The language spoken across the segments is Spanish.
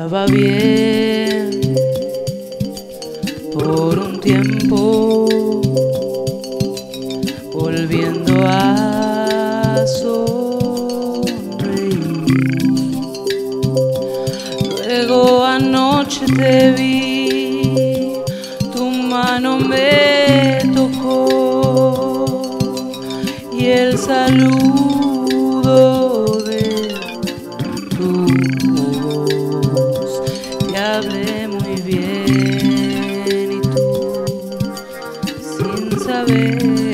estaba bien por un tiempo, volviendo a sonreír. Luego anoche te vi, tu mano me tocó y el saludo de tu voz. Te hablé muy bien y tú, sin saber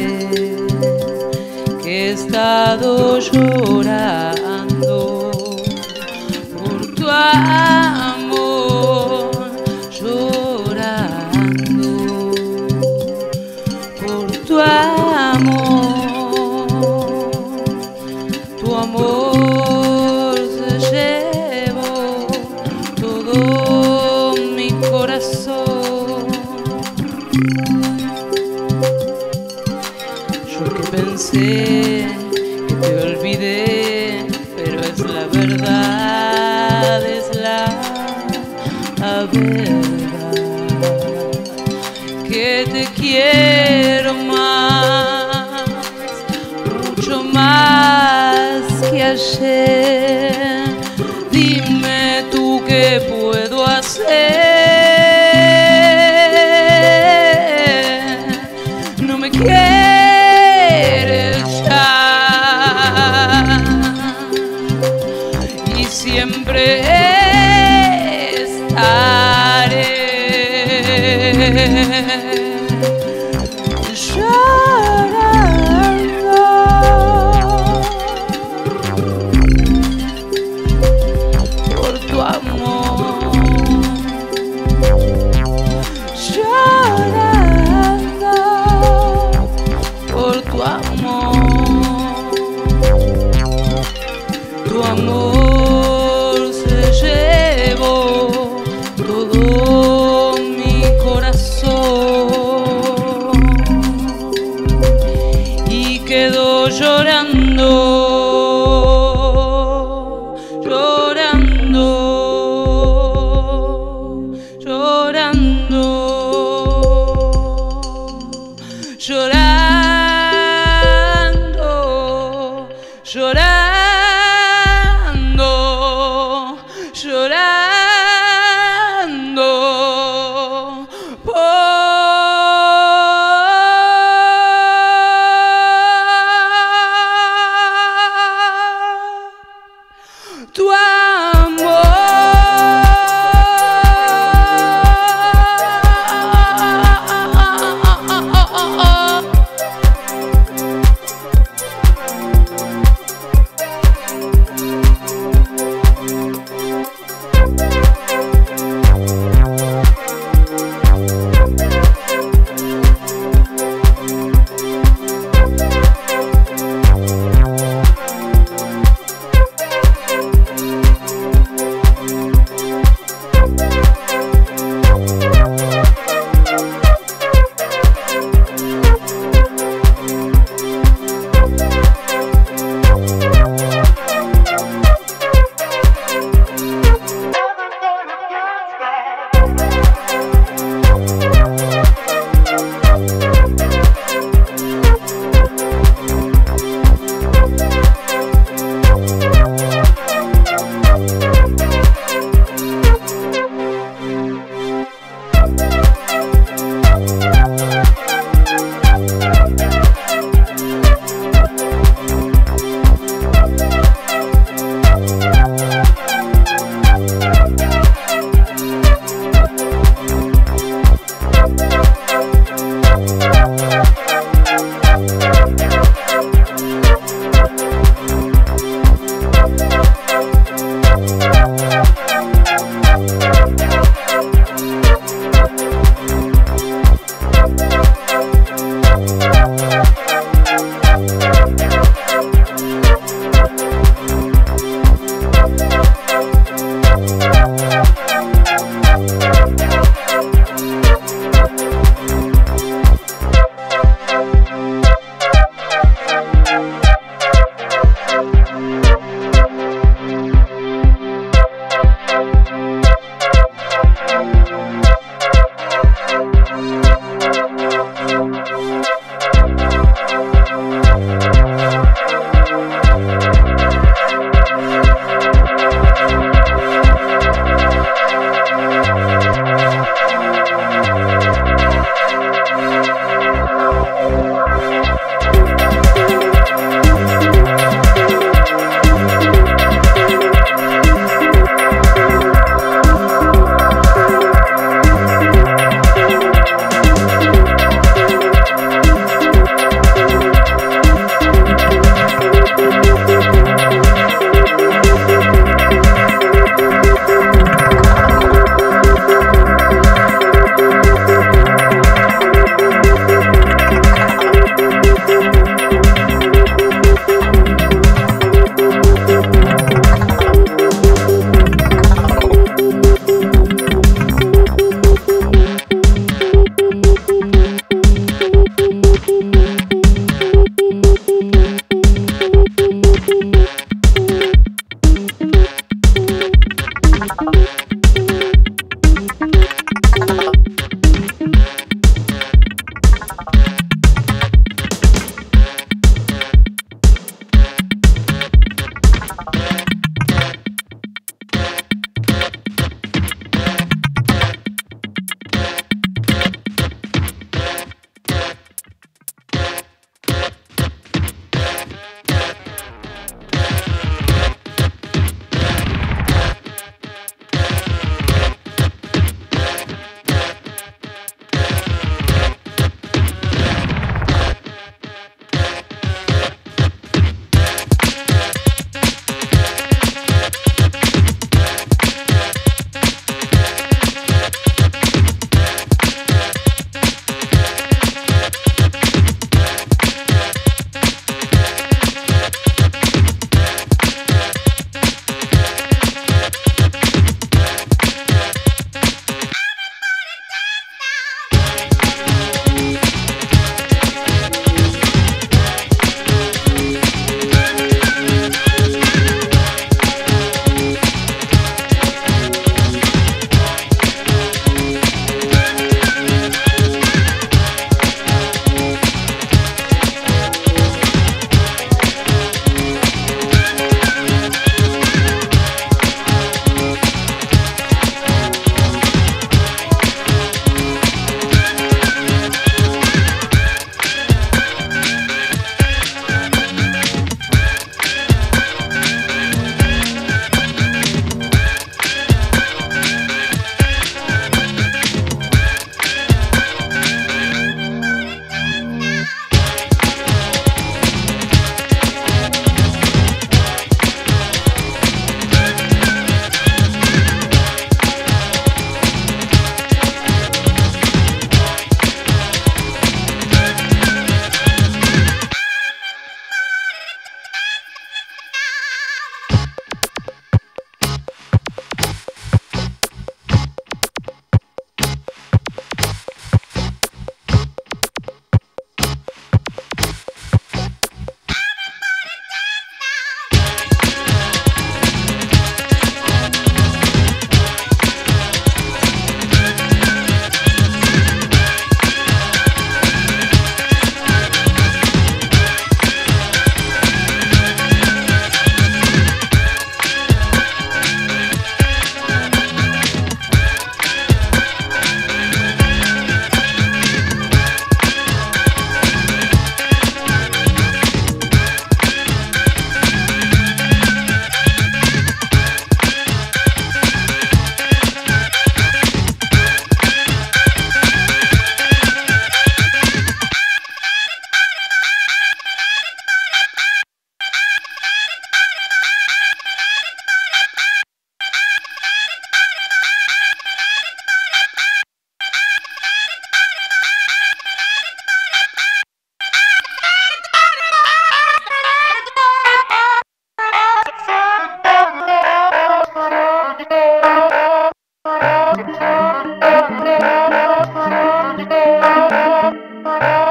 que he estado llorando por tu amor, llorando por tu amor. Tu amor se llevó todo mi corazón. Yo que pensé que te olvidé, pero es la verdad, es la verdad, que te quiero más, mucho más que ayer. Dime tú qué puedo hacer. No me quieres ya y siempre estaré. Yo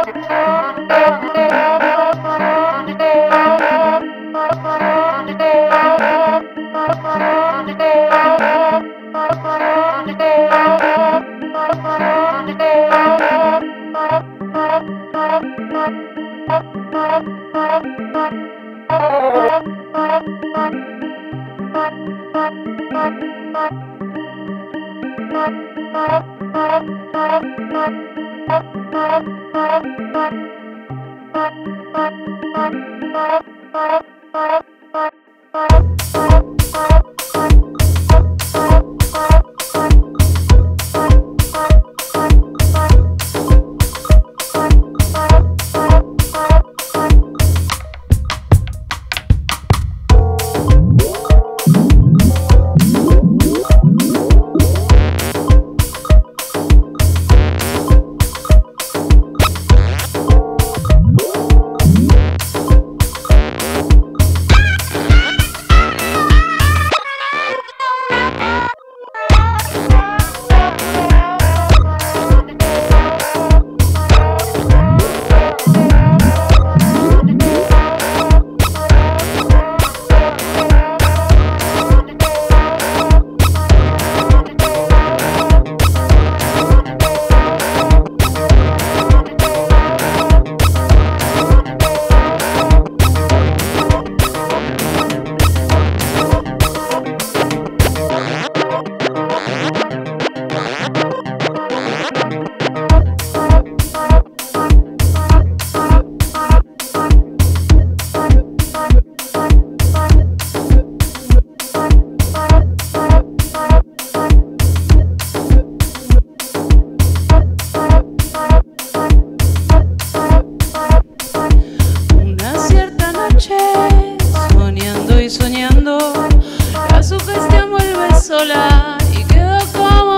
Y quedo como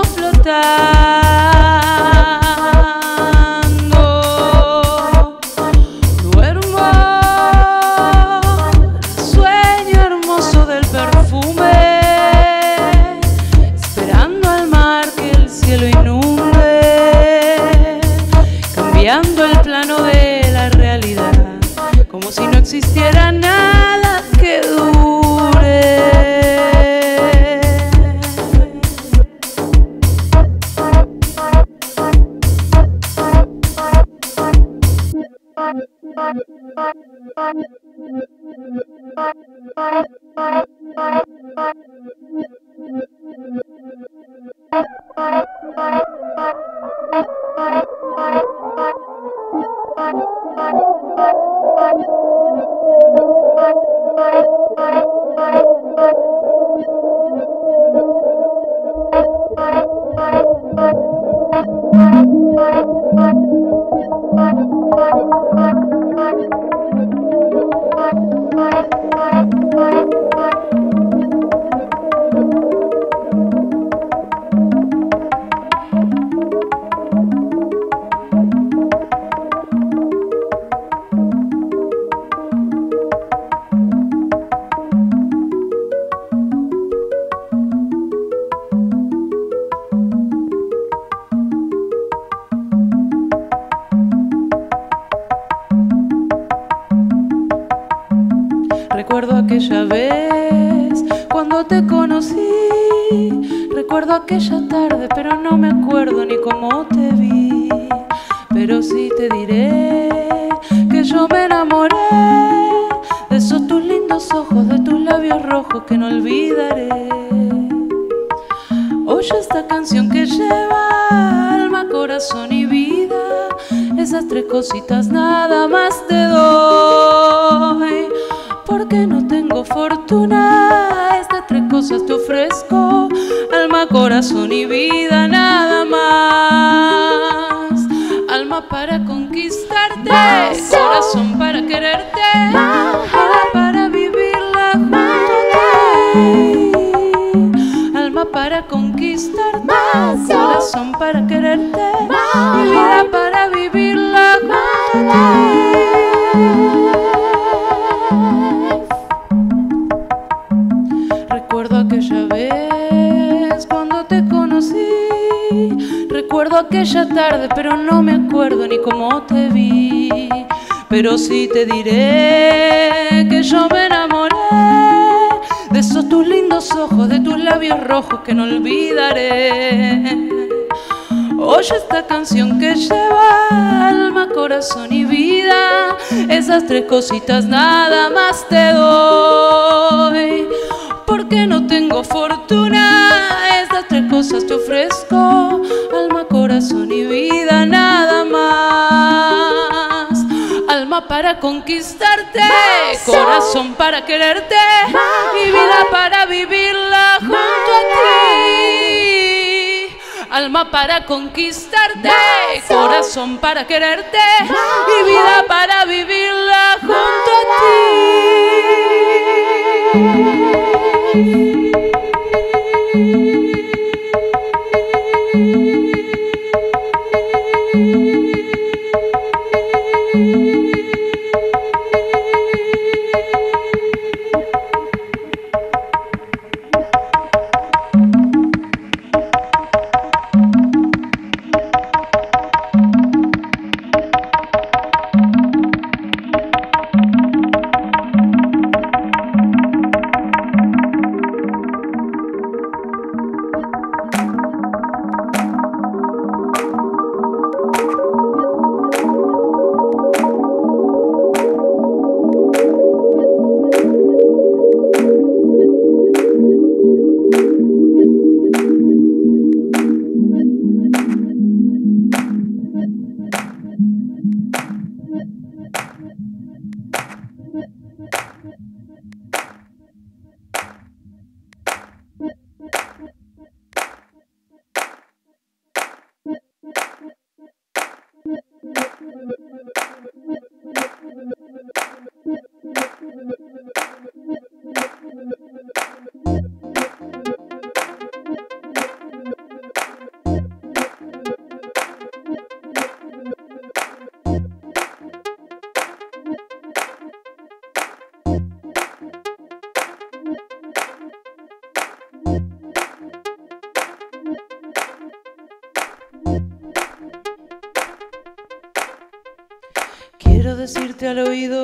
flotando. Duermo el sueño hermoso del perfume, esperando al mar que el cielo inunde, cambiando el plano de la realidad, como si no existiera nada que dure. Recuerdo aquella vez cuando te conocí, recuerdo aquella tarde, pero no me acuerdo ni cómo te vi. Pero sí te diré que yo me enamoré de esos tus lindos ojos, de tus labios rojos que no olvidaré. Oye esta canción que lleva alma, corazón y vida, esas tres cositas nada más te doy. Porque no tengo fortuna, estas tres cosas te ofrezco: alma, corazón y vida, nada más. Alma para conquistarte, corazón para quererte, vida para vivirla junto a ti. Alma para conquistarte, corazón para quererte, y vida para vivirla junto a ti. Recuerdo aquella vez cuando te conocí, recuerdo aquella tarde, pero no me acuerdo ni cómo te vi. Pero sí te diré que yo me enamoré de esos tus lindos ojos, de tus labios rojos que no olvidaré. Oye esta canción que lleva alma, corazón y vida, esas tres cositas nada más te doy. Porque no tengo fortuna, estas tres cosas te ofrezco, alma, corazón y vida, nada más. Alma para conquistarte, corazón para quererte y vida para vivirla junto a ti. Alma para conquistarte, corazón para quererte y vida para vivirla junto a ti. Quiero decirte al oído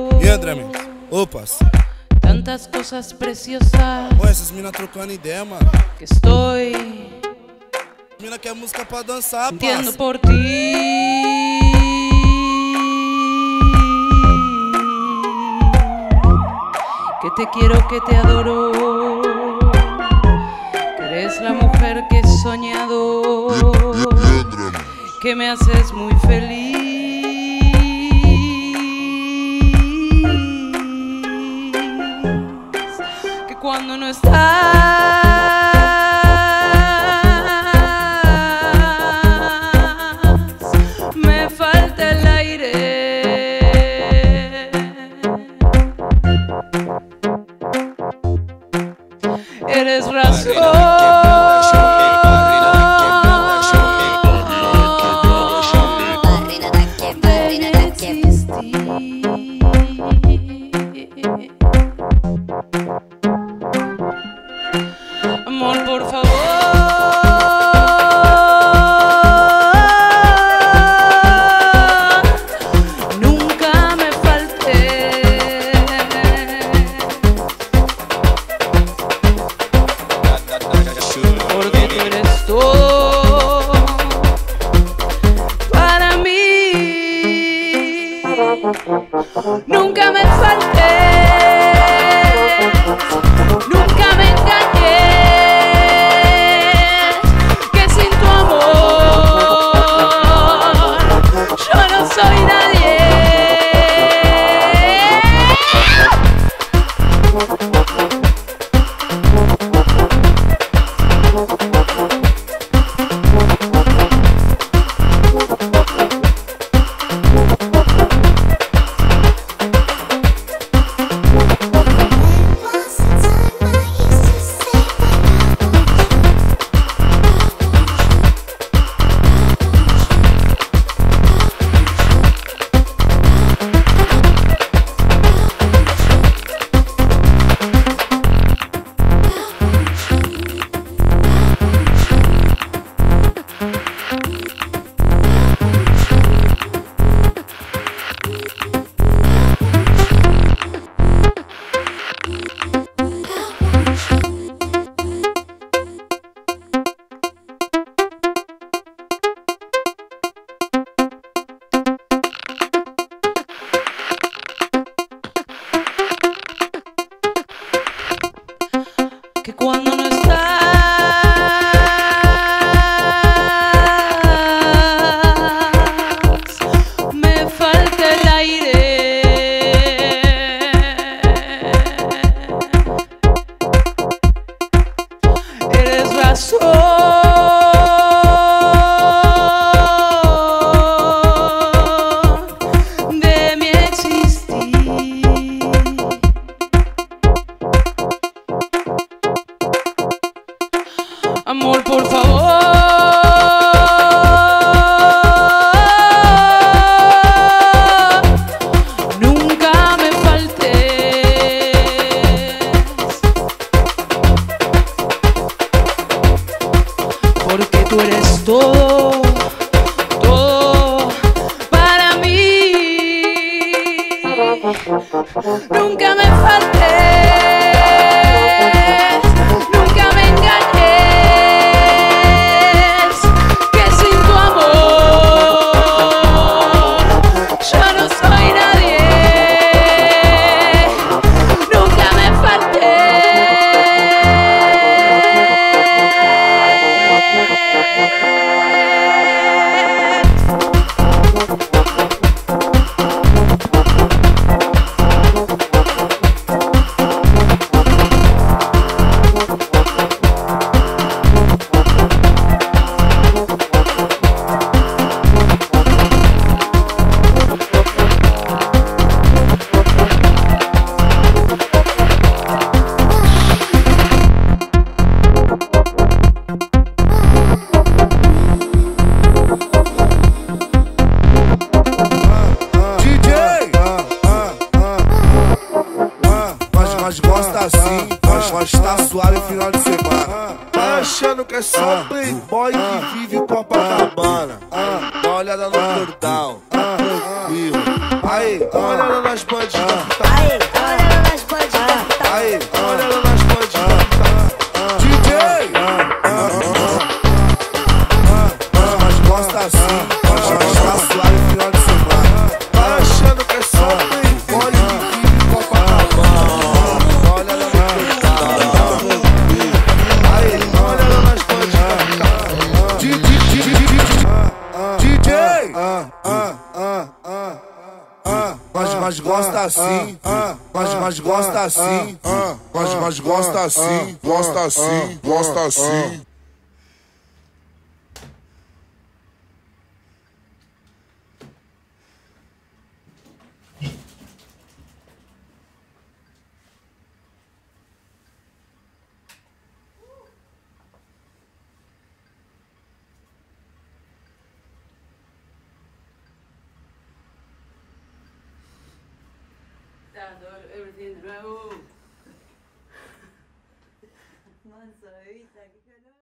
tantas cosas preciosas. Ô, essas mina trocando ideia, mano. Que estoy Mina quer música pra dançar, sintiendo parça. por ti. Que te quiero, que te adoro, que eres la mujer que he soñado, que me haces muy feliz. Cuando no estás me falta el aire. Eres razón de existir. Amor, por favor, nunca me faltes, porque tú eres todo para mí. Nunca me faltes, nunca me engañes, que sin tu amor yo no soy nadie. Nunca me faltes, nunca me engañes, que sin tu amor yo no soy nadie. Nunca me Nós gosta assim, nós tá suave final de semana. Tá achando que é só playboy que vive Copacabana. Dá uma olhada no cordão, tranquilo. Aí, dá uma olhada nas bandidas. Aí, dá uma olhada nas bandidas. Aí, dá uma olhada nas bandidas. DJ! Nós gosta assim, nós tá suave final de semana. Tá achando que é só playboy que vive Copacabana. Nós gosta assim, nós gosta assim, nós gosta assim, gosta assim, gosta assim. Everything de nuevo. Manso, ¿viste?